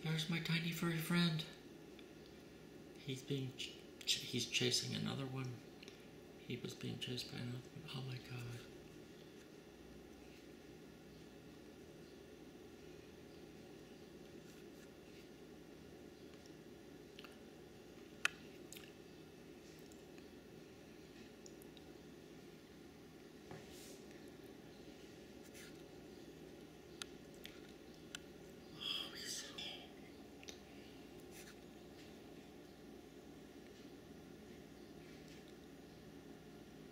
There's my tiny furry friend. He's chasing another one. He was being chased by another one. Oh my god.